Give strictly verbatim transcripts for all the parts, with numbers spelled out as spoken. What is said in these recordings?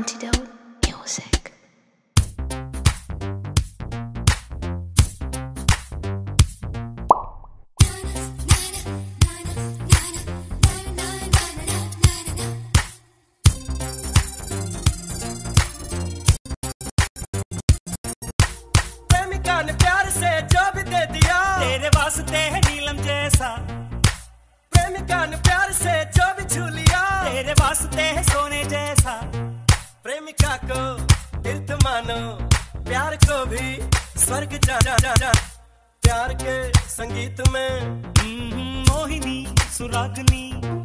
Antidote music. प्रेमिका ने प्यार से जो भी दे दिया तेरे वास्ते है नीलम जैसा। प्रेमिका ने प्यार से जो भी छू लिया तेरे वास्ते है सोने जैसा। प्रेमिका को दिल तो मानो, प्यार को भी स्वर्ग जा जा जा जा। प्यार के संगीत में मोहिनी सुरागनी।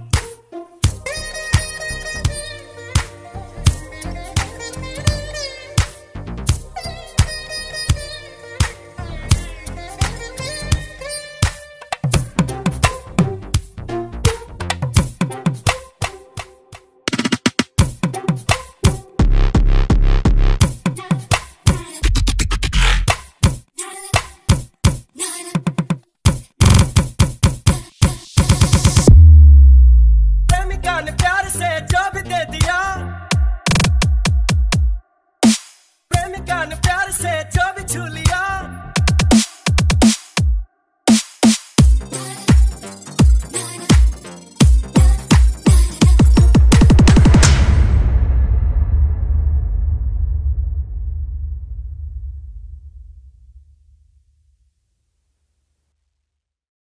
ने प्यार से जो भी दे दिया, प्रेमिका ने प्यार से जो भी छू लिया।